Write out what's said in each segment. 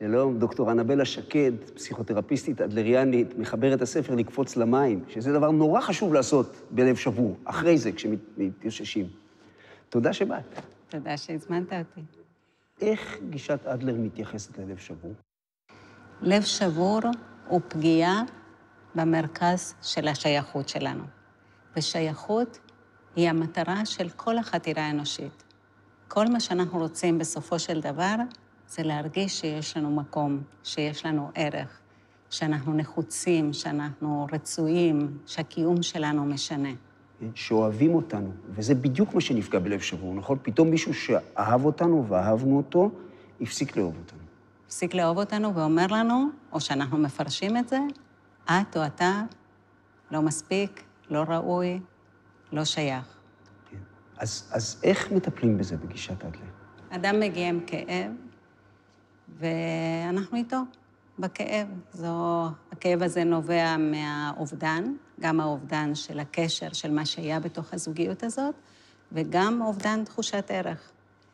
שלום, דוקטור אנבלה שקד, פסיכותרפיסטית אדלריאנית, מחברת הספר לקפוץ למים, שזה דבר נורא חשוב לעשות בלב שבור, אחרי זה, כשמתייששים. תודה שבאת. תודה שהזמנת אותי. איך גישת אדלר מתייחסת ללב שבור? לב שבור הוא פגיעה במרכז של השייכות שלנו. ושייכות היא המטרה של כל החתירה האנושית. כל מה שאנחנו רוצים בסופו של דבר זה להרגיש שיש לנו מקום, שיש לנו ערך, שאנחנו נחוצים, שאנחנו רצויים, שהקיום שלנו משנה. שאוהבים אותנו, וזה בדיוק מה שנפגע בלב שבור, נכון? פתאום מישהו שאהב אותנו ואהבנו אותו, הפסיק לאהוב אותנו. הפסיק לאהוב אותנו ואומר לנו, או שאנחנו מפרשים את זה, את או אתה לא מספיק, לא ראוי, לא שייך. כן. אז איך מטפלים בזה בגישת אדלר? אדם מגיע עם כאב, ואנחנו איתו בכאב. הכאב הזה נובע מהאובדן, גם האובדן של הקשר, של מה שהיה בתוך הזוגיות הזאת, וגם אובדן תחושת ערך.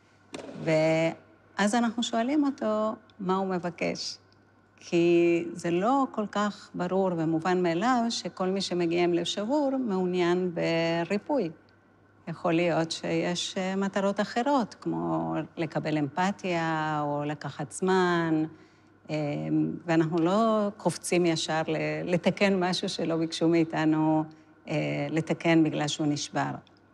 ואז אנחנו שואלים אותו מה הוא מבקש. כי זה לא כל כך ברור ומובן מאליו שכל מי שמגיע עם לב שבור מעוניין בריפוי. יכול להיות שיש מטרות אחרות, כמו לקבל אמפתיה או לקחת זמן, ואנחנו לא קופצים ישר לתקן משהו שלא ביקשו מאיתנו לתקן בגלל שהוא נשבר.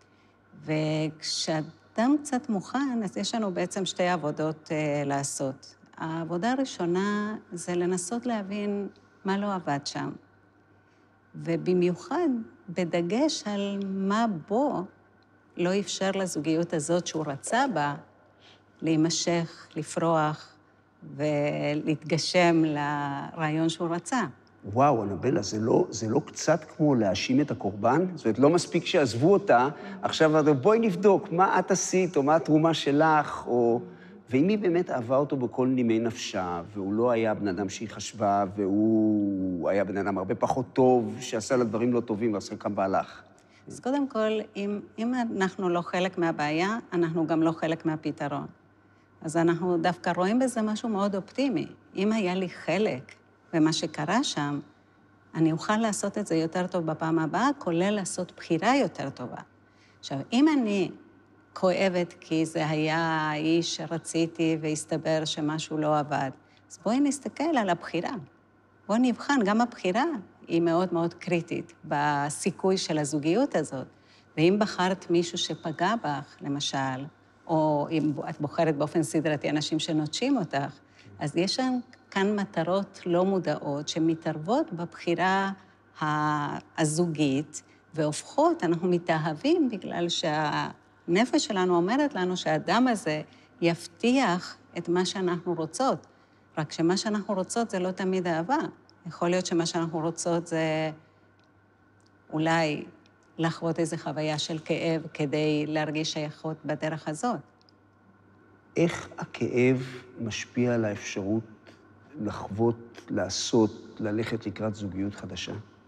וכשאדם קצת מוכן, אז יש לנו בעצם שתי עבודות לעשות. העבודה הראשונה זה לנסות להבין מה לא עבד שם. ובמיוחד בדגש על מה בו לא אפשר לזוגיות הזאת שהוא רצה בה להימשך, לפרוח ולהתגשם לרעיון שהוא רצה. וואו, אנבלה, זה לא קצת כמו להאשים את הקורבן? זאת אומרת, לא מספיק שעזבו אותה, עכשיו בואי נבדוק מה את עשית, או מה התרומה שלך, או... ואם היא באמת אהבה אותו בכל נימי נפשה, והוא לא היה בן אדם שהיא חשבה, והוא היה בן אדם הרבה פחות טוב, שעשה לה דברים לא טובים, ועשה כאן והלך. אז קודם כל, אם אנחנו לא חלק מהבעיה, אנחנו גם לא חלק מהפתרון. אז אנחנו דווקא רואים בזה משהו מאוד אופטימי. אם היה לי חלק במה שקרה שם, אני אוכל לעשות את זה יותר טוב בפעם הבאה, כולל לעשות בחירה יותר טובה. עכשיו, אם אני כואבת כי זה היה האיש שרציתי והסתבר שמשהו לא עבד, אז בואי נסתכל על הבחירה. בואי נבחן, גם הבחירה היא מאוד מאוד קריטית בסיכוי של הזוגיות הזאת. ואם בחרת מישהו שפגע בך, למשל, או אם את בוחרת באופן סדרתי אנשים שנוטשים אותך, אז יש כאן מטרות לא מודעות שמתערבות בבחירה הזוגית, והופכות, אנחנו מתאהבים בגלל שהנפש שלנו אומרת לנו שהאדם הזה יבטיח את מה שאנחנו רוצות. רק שמה שאנחנו רוצות זה לא תמיד אהבה. יכול להיות שמה שאנחנו רוצות זה אולי לחוות איזו חוויה של כאב כדי להרגיש שייכות בדרך הזאת. איך הכאב משפיע על האפשרות לחוות, לעשות, ללכת לקראת זוגיות חדשה?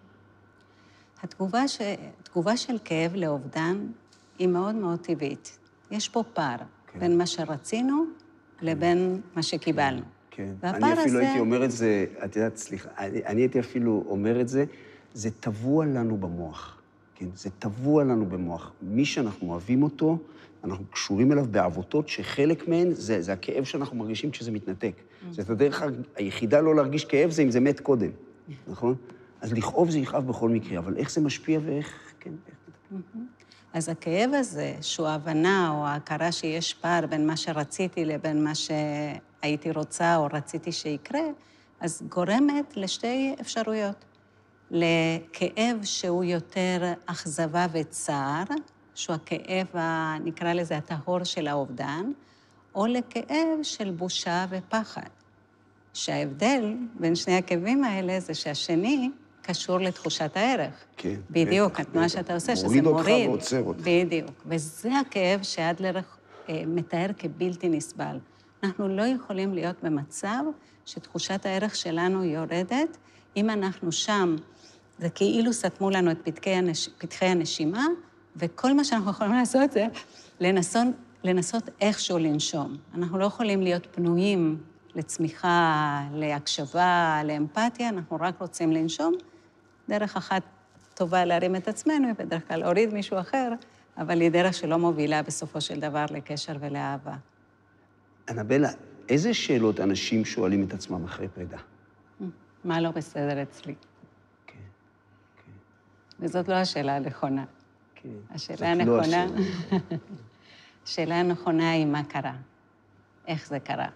התגובה של כאב לאובדן היא מאוד מאוד טבעית. יש פה פער בין מה שרצינו לבין מה שקיבלנו. כן, אני אפילו הייתי אומר את זה, את יודעת, סליחה, אני הייתי אפילו אומר את זה, זה טבוע לנו במוח, כן? זה טבוע לנו במוח. מי שאנחנו אוהבים אותו, אנחנו קשורים אליו בעבותות שחלק מהן זה הכאב שאנחנו מרגישים כשזה מתנתק. זאת הדרך היחידה לא להרגיש כאב זה אם זה מת קודם, נכון? אז לכאוב זה יכאב בכל מקרה, אבל איך זה משפיע ואיך, כן, איך מטפלים? אז הכאב הזה, שהוא ההבנה או ההכרה שיש פער בין מה שרציתי לבין מה שהייתי רוצה או רציתי שיקרה, אז גורמת לשתי אפשרויות. לכאב שהוא יותר אכזבה וצער, שהוא הכאב, נקרא לזה, הטהור של האובדן, או לכאב של בושה ופחד. שההבדל בין שני הכאבים האלה זה שהשני קשור לתחושת הערך. כן. בדיוק, התנועה שאתה עושה, שזה מוריד. מוריד אותך ועוצר אותך. בדיוק. וזה הכאב שאדלר מתאר כבלתי נסבל. אנחנו לא יכולים להיות במצב שתחושת הערך שלנו יורדת. אם אנחנו שם, זה כאילו סתמו לנו את פתחי הנשימה, וכל מה שאנחנו יכולים לעשות זה לנסות איכשהו לנשום. אנחנו לא יכולים להיות פנויים לצמיחה, להקשבה, לאמפתיה, אנחנו רק רוצים לנשום. דרך אחת טובה להרים את עצמנו, היא בדרך כלל להוריד מישהו אחר, אבל היא דרך שלא מובילה בסופו של דבר לקשר ולאהבה. אנבלה, איזה שאלות אנשים שואלים את עצמם אחרי פרידה? מה לא בסדר אצלי? כן, כן. וזאת לא השאלה הנכונה. כן. השאלה הנכונה... השאלה הנכונה היא מה קרה, איך זה קרה,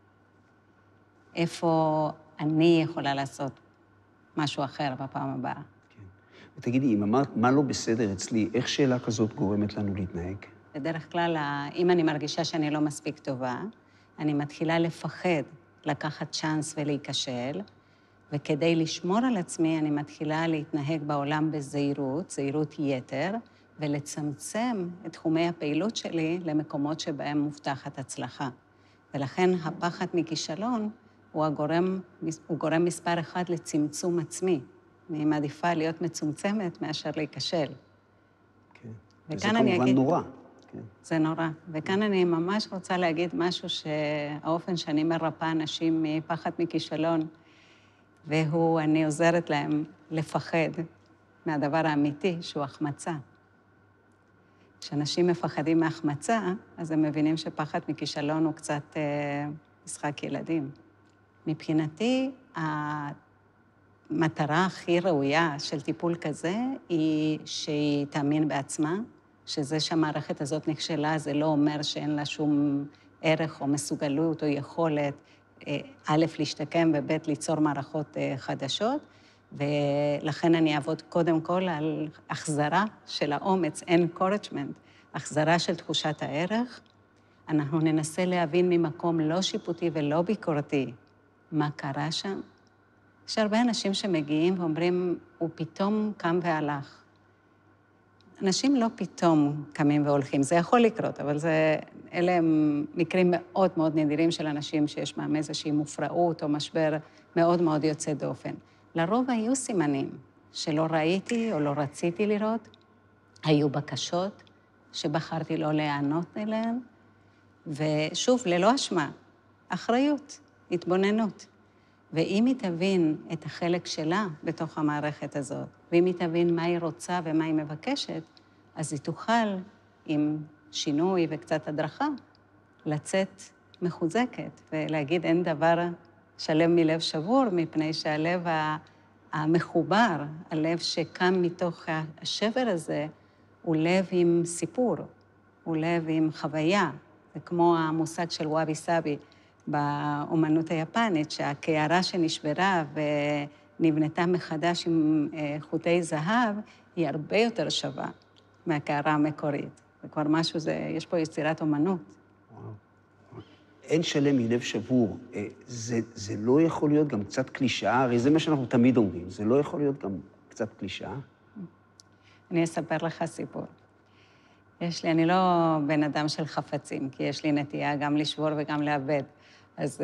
איפה אני יכולה לעשות משהו אחר בפעם הבאה. כן. ותגידי, אם אמרת מה לא בסדר אצלי, איך שאלה כזאת גורמת לנו להתנהג? בדרך כלל, אם אני מרגישה שאני לא מספיק טובה, אני מתחילה לפחד לקחת צ'אנס ולהיכשל, וכדי לשמור על עצמי, אני מתחילה להתנהג בעולם בזהירות, זהירות יתר, ולצמצם את תחומי הפעילות שלי למקומות שבהם מובטחת הצלחה. ולכן הפחד מכישלון הוא גורם מספר אחד לצמצום עצמי. אני מעדיפה להיות מצומצמת מאשר להיכשל. כן. וזה כמובן נורא. כן. זה נורא. וכאן אני ממש רוצה להגיד משהו שהאופן שאני מרפאה אנשים מפחד מכישלון, והוא, אני עוזרת להם לפחד מהדבר האמיתי, שהוא החמצה. כשאנשים מפחדים מהחמצה, אז הם מבינים שפחד מכישלון הוא קצת משחק ילדים. מבחינתי, המטרה הכי ראויה של טיפול כזה היא שהיא תאמין בעצמה, שזה שהמערכת הזאת נכשלה, זה לא אומר שאין לה שום ערך או מסוגלות או יכולת, א', להשתקם וב', ליצור מערכות חדשות, ולכן אני אעבוד קודם כל על החזרה של האומץ, encouragement, החזרה של תחושת הערך. אנחנו ננסה להבין ממקום לא שיפוטי ולא ביקורתי מה קרה שם. יש הרבה אנשים שמגיעים ואומרים, הוא פתאום קם והלך. אנשים לא פתאום קמים והולכים, זה יכול לקרות, אבל אלה הם מקרים מאוד מאוד נדירים של אנשים שיש מהם איזושהי מופרעות או משבר מאוד מאוד יוצא דופן. לרוב היו סימנים שלא ראיתי או לא רציתי לראות, היו בקשות שבחרתי לא להיענות אליהן, ושוב, ללא אשמה, אחריות, התבוננות. ואם היא תבין את החלק שלה בתוך המערכת הזאת, ואם היא תבין מה היא רוצה ומה היא מבקשת, אז היא תוכל, עם שינוי וקצת הדרכה, לצאת מחוזקת ולהגיד אין דבר שלם מלב שבור, מפני שהלב המחובר, הלב שקם מתוך השבר הזה, הוא לב עם סיפור, הוא לב עם חוויה. זה כמו המושג של וואבי סאבי באומנות היפנית, שהקערה שנשברה ונבנתה מחדש עם חוטי זהב, היא הרבה יותר שווה מהקערה המקורית. זה כבר משהו, יש פה יצירת אומנות. אין שלם מלב שבור. זה לא יכול להיות גם קצת קלישאה, הרי זה מה שאנחנו תמיד אומרים, זה לא יכול להיות גם קצת קלישאה? אני אספר לך סיפור. אני לא בן אדם של חפצים, כי יש לי נטייה גם לשבור וגם לאבד. אז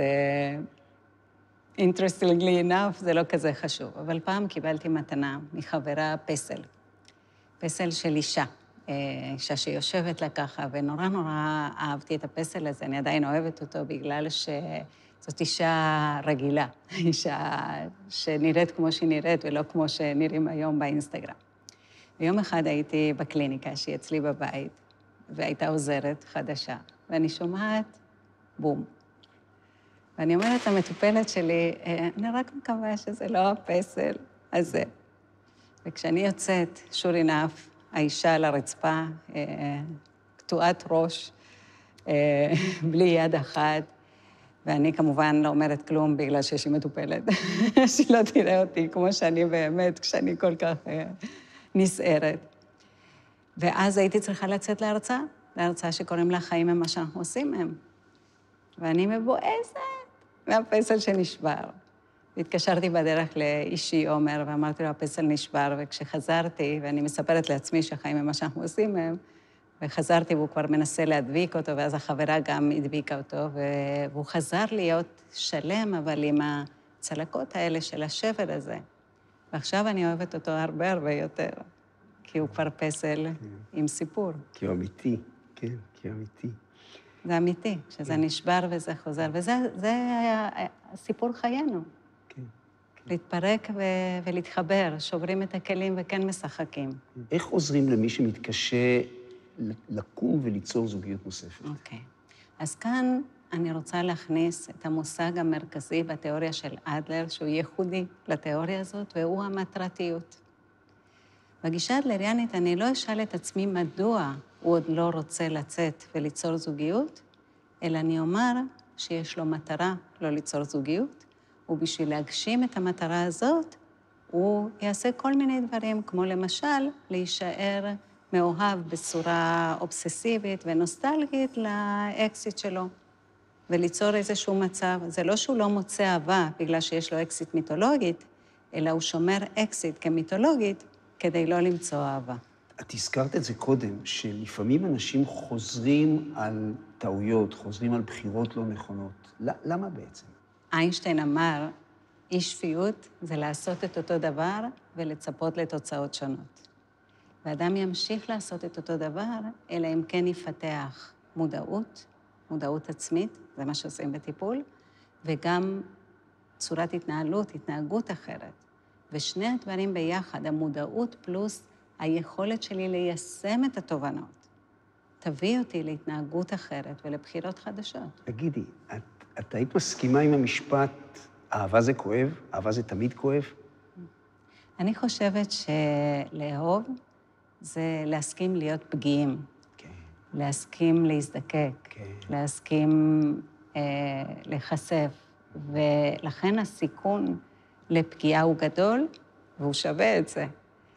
interestingly enough, זה לא כזה חשוב. אבל פעם קיבלתי מתנה מחברה פסל. פסל של אישה. אישה שיושבת לה ככה, ונורא נורא אהבתי את הפסל הזה. אני עדיין אוהבת אותו בגלל שזאת אישה רגילה. אישה שנראית כמו שהיא נראית, ולא כמו שנראים היום באינסטגרם. ויום אחד הייתי בקליניקה שהיא אצלי בבית, והייתה עוזרת חדשה, ואני שומעת בום. ואני אומרת למטופלת שלי, אני רק מקווה שזה לא הפסל הזה. וכשאני יוצאת, sure enough, האישה על הרצפה, קטועת ראש, בלי יד אחת, ואני כמובן לא אומרת כלום בגלל שיש לי מטופלת, שהיא לא תראה אותי כמו שאני באמת, כשאני כל כך נסערת. ואז הייתי צריכה לצאת להרצאה שקוראים לה חיים ממה שאנחנו עושים מהם. ואני מבואסת מהפסל שנשבר. והתקשרתי בדרך לאישי עומר, ואמרתי לו, הפסל נשבר, וכשחזרתי, ואני מספרת לעצמי שחיים ממה שאנחנו עושים מהם, וחזרתי והוא כבר מנסה להדביק אותו, ואז החברה גם הדביקה אותו, והוא חזר להיות שלם, אבל עם הצלקות האלה של השבר הזה. ועכשיו אני אוהבת אותו הרבה הרבה יותר, כי הוא כבר פסל עם סיפור. כי הוא אמיתי, כן, כי הוא אמיתי. זה אמיתי, שזה נשבר וזה חוזר, וזה סיפור חיינו. כן. להתפרק ולהתחבר, שוברים את הכלים וכן משחקים. איך עוזרים למי שמתקשה לקום וליצור זוגיות נוספת? אוקיי. אז כאן אני רוצה להכניס את המושג המרכזי בתיאוריה של אדלר, שהוא ייחודי לתיאוריה הזאת, והוא המטרתיות. בגישה האדלריאנית אני לא אשאל את עצמי מדוע הוא עוד לא רוצה לצאת וליצור זוגיות, אלא אני אומר שיש לו מטרה לא ליצור זוגיות, ובשביל להגשים את המטרה הזאת, הוא יעשה כל מיני דברים, כמו למשל להישאר מאוהב בצורה אובססיבית ונוסטלגית לאקסיט שלו, וליצור איזשהו מצב. זה לא שהוא לא מוצא אהבה בגלל שיש לו אקסיט מיתולוגית, אלא הוא שומר אקסיט כמיתולוגית כדי לא למצוא אהבה. את הזכרת את זה קודם, שלפעמים אנשים חוזרים על טעויות, חוזרים על בחירות לא נכונות. למה בעצם? איינשטיין אמר, אי שפיות זה לעשות את אותו דבר ולצפות לתוצאות שונות. ואדם ימשיך לעשות את אותו דבר, אלא אם כן יפתח מודעות עצמית, זה מה שעושים בטיפול, וגם צורת התנהגות אחרת. ושני הדברים ביחד, המודעות פלוס היכולת שלי ליישם את התובנות, תביא אותי להתנהגות אחרת ולבחירות חדשות. תגידי, את היית מסכימה עם המשפט, אהבה זה כואב, אהבה זה תמיד כואב? אני חושבת שלאהוב זה להסכים להיות פגיעים, להסכים להזדקק, להסכים להיחשף, ולכן הסיכון לפגיעה הוא גדול, והוא שווה את זה.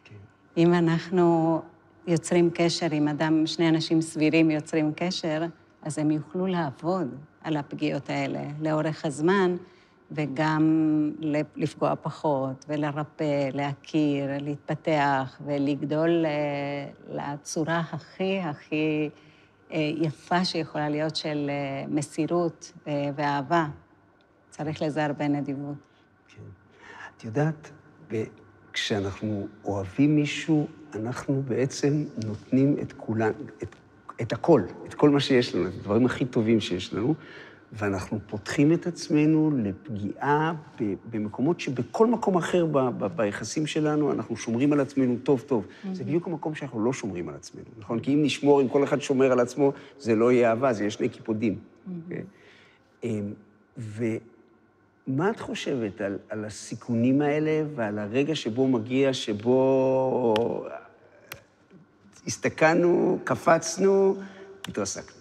אם אנחנו יוצרים קשר עם אדם, שני אנשים סבירים יוצרים קשר, אז הם יוכלו לעבוד על הפגיעות האלה לאורך הזמן, וגם לפגוע פחות, ולרפא, להכיר, להתפתח, ולגדול לצורה הכי יפה שיכולה להיות של מסירות ואהבה. צריך לזה הרבה נדיבות. כן. את יודעת, כשאנחנו אוהבים מישהו, אנחנו בעצם נותנים את כולן, את הכל, את כל מה שיש לנו, את הדברים הכי טובים שיש לנו, ואנחנו פותחים את עצמנו לפגיעה במקומות שבכל מקום אחר ביחסים שלנו, אנחנו שומרים על עצמנו טוב. זה בדיוק המקום שאנחנו לא שומרים על עצמנו, נכון? כי אם נשמור, אם כל אחד שומר על עצמו, זה לא יהיה אהבה, זה יהיה שני קיפודים. ומה את חושבת על הסיכונים האלה ועל הרגע שבו מגיע, שבו הסתכלנו, קפצנו, התרסקנו?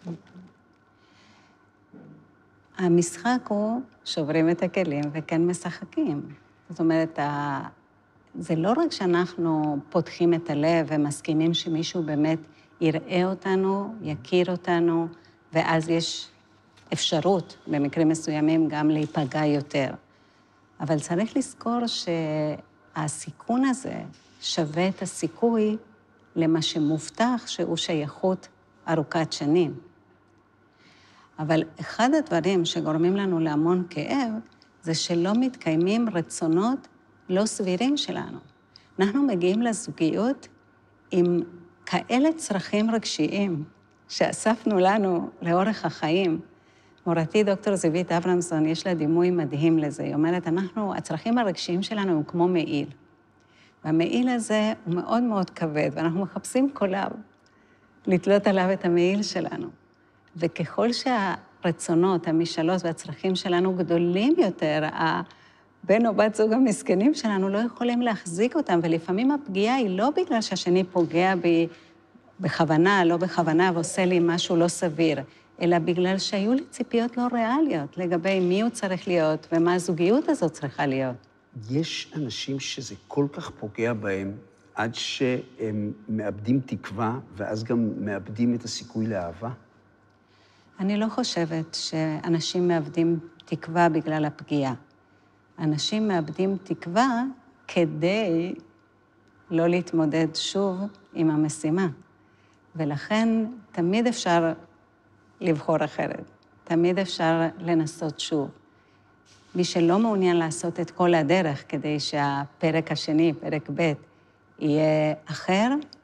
המשחק הוא שוברים את הכלים וכן משחקים. זאת אומרת, זה לא רק שאנחנו פותחים את הלב ומסכימים שמישהו באמת יראה אותנו, יכיר אותנו, ואז יש אפשרות, במקרים מסוימים, גם להיפגע יותר. אבל צריך לזכור שהסיכון הזה שווה את הסיכוי למה שמובטח שהוא שייכות ארוכת שנים. אבל אחד הדברים שגורמים לנו להמון כאב, זה שלא מתקיימים רצונות לא סבירים שלנו. אנחנו מגיעים לזוגיות עם כאלה צרכים רגשיים שאספנו לנו לאורך החיים. מורתי דוקטור זיווית אברמסון, יש לה דימוי מדהים לזה. היא אומרת, הצרכים הרגשיים שלנו הם כמו מעיל. והמעיל הזה הוא מאוד מאוד כבד, ואנחנו מחפשים קולב לתלות עליו את המעיל שלנו. וככל שהרצונות, המשאלות והצרכים שלנו גדולים יותר, בן או בת זוג המסכנים שלנו לא יכולים להחזיק אותם, ולפעמים הפגיעה היא לא בגלל שהשני פוגע בי בכוונה, לא בכוונה, ועושה לי משהו לא סביר, אלא בגלל שהיו לי ציפיות לא ריאליות לגבי מי הוא צריך להיות ומה הזוגיות הזאת צריכה להיות. יש אנשים שזה כל כך פוגע בהם, עד שהם מאבדים תקווה, ואז גם מאבדים את הסיכוי לאהבה? אני לא חושבת שאנשים מאבדים תקווה בגלל הפגיעה. אנשים מאבדים תקווה כדי לא להתמודד שוב עם המשימה. ולכן תמיד אפשר לבחור אחרת. תמיד אפשר לנסות שוב. מי שלא מעוניין לעשות את כל הדרך כדי שהפרק השני, פרק ב', יהיה אחר,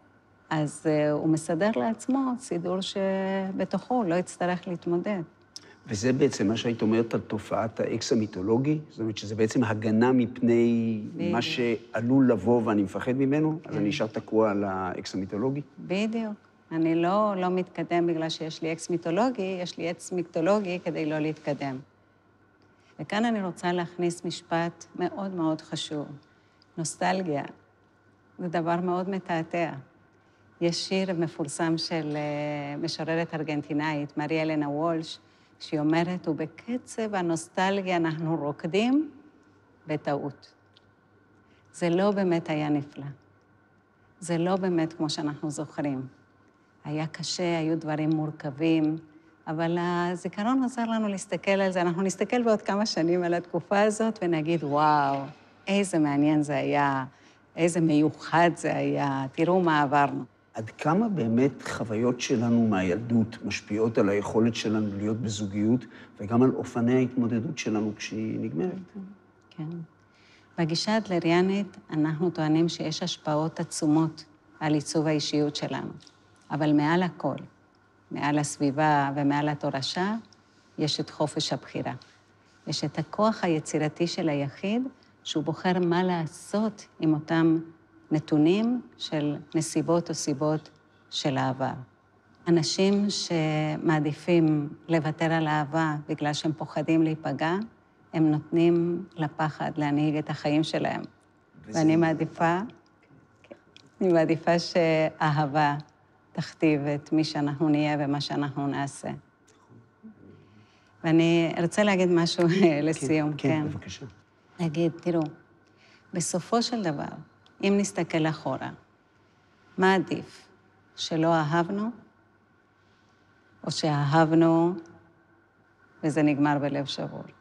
אז הוא מסדר לעצמו סידור שבתוכו הוא לא יצטרך להתמודד. וזה בעצם מה שהיית אומרת על תופעת האקס המיתולוגי? זאת אומרת שזה בעצם הגנה מפני מה שעלול לבוא ואני מפחד ממנו? אז אני נשאר תקוע על האקס המיתולוגי? בדיוק. אני לא מתקדם בגלל שיש לי אקס מיתולוגי, יש לי אקס מיתולוגי כדי לא להתקדם. וכאן אני רוצה להכניס משפט מאוד מאוד חשוב. נוסטלגיה. זה דבר מאוד מתעתע. יש שיר מפורסם של משוררת ארגנטינאית, מריה אלנה וולש, שהיא אומרת, ובקצב הנוסטלגיה אנחנו רוקדים בטעות. זה לא באמת היה נפלא. זה לא באמת כמו שאנחנו זוכרים. היה קשה, היו דברים מורכבים, אבל הזיכרון עזר לנו להסתכל על זה. אנחנו נסתכל בעוד כמה שנים על התקופה הזאת ונגיד, וואו, איזה מעניין זה היה, איזה מיוחד זה היה, תראו מה עברנו. עד כמה באמת חוויות שלנו מהילדות משפיעות על היכולת שלנו להיות בזוגיות, וגם על אופני ההתמודדות שלנו כשהיא נגמרת? כן. בגישה האדלריאנית אנחנו טוענים שיש השפעות עצומות על עיצוב האישיות שלנו, אבל מעל הכל, מעל הסביבה ומעל התורשה, יש את חופש הבחירה. יש את הכוח היצירתי של היחיד, שהוא בוחר מה לעשות עם אותם נתונים של נסיבות או סיבות של העבר. אנשים שמעדיפים לוותר על אהבה בגלל שהם פוחדים להיפגע, הם נותנים לפחד להנהיג את החיים שלהם. ואני מעדיפה שאהבה תכתיב את מי שאנחנו נהיה ומה שאנחנו נעשה. ואני רוצה להגיד משהו לסיום. כן, בבקשה. להגיד, תראו, בסופו של דבר, אם נסתכל אחורה, מה עדיף? שלא אהבנו, או שאהבנו וזה נגמר בלב שבור?